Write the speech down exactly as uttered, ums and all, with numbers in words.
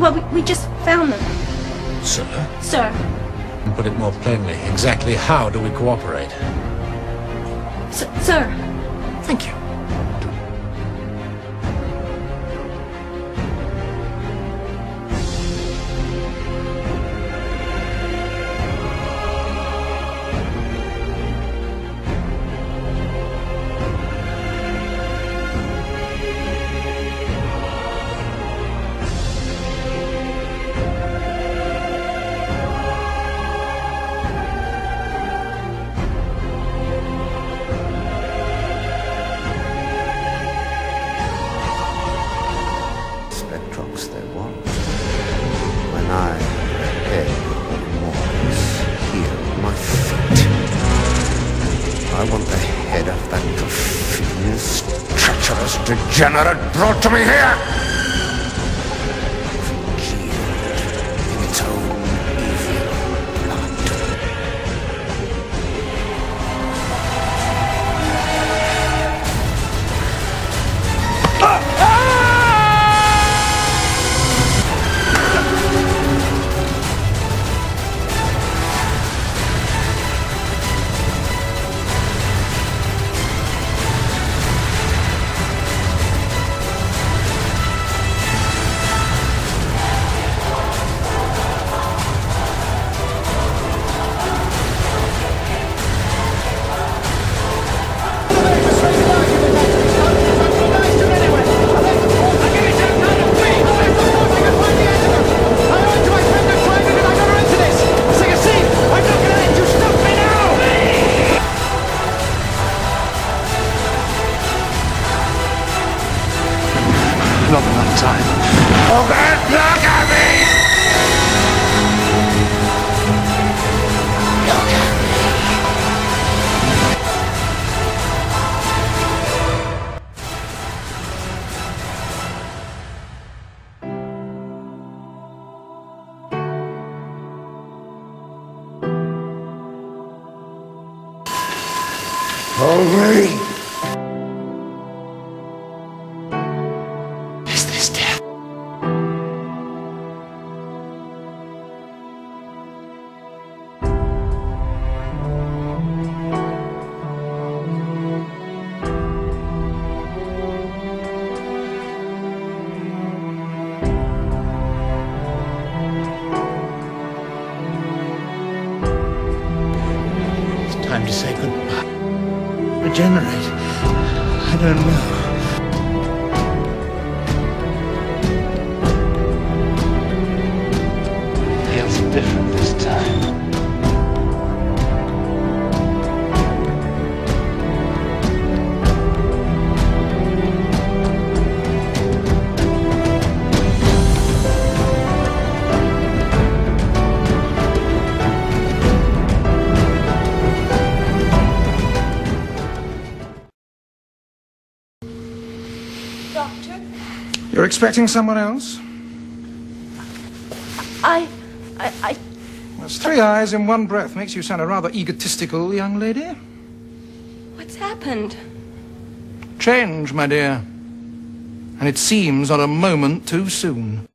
Well, we, we just found them. Sir? Sir. And put it more plainly, exactly how do we cooperate? S sir. Thank you. There was. When I head was here at my feet. I want the head of that perfidious, treacherous degenerate brought to me here! Congealed in its own evil blood. Not enough time. Oh, God, look at me! Look at me! Hold me! Time to say goodbye. Regenerate. I don't know. Feels different this time. Doctor? You're expecting someone else? I... I... I... That's three eyes in one breath. Makes you sound a rather egotistical young lady. What's happened? Change, my dear. And it seems not a moment too soon.